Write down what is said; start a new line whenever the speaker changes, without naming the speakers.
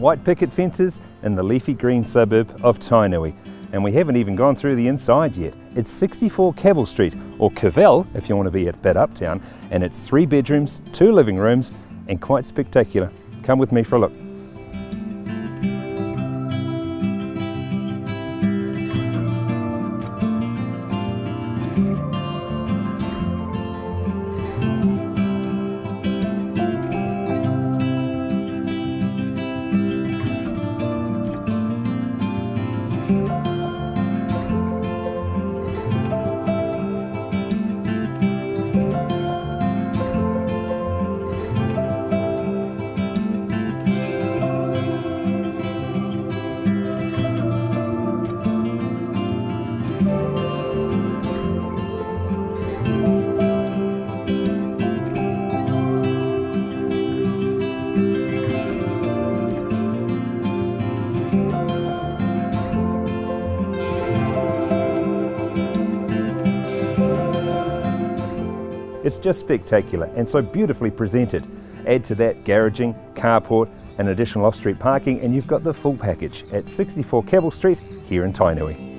white picket fences in the leafy green suburb of Tainui. And we haven't even gone through the inside yet. It's 64 Cavill Street, or Cavell if you want to be a bit uptown, and it's 3 bedrooms, 2 living rooms, and quite spectacular. Come with me for a look. It's just spectacular and so beautifully presented. Add to that garaging, carport and additional off-street parking and you've got the full package at 64 Cavill Street here in Tainui.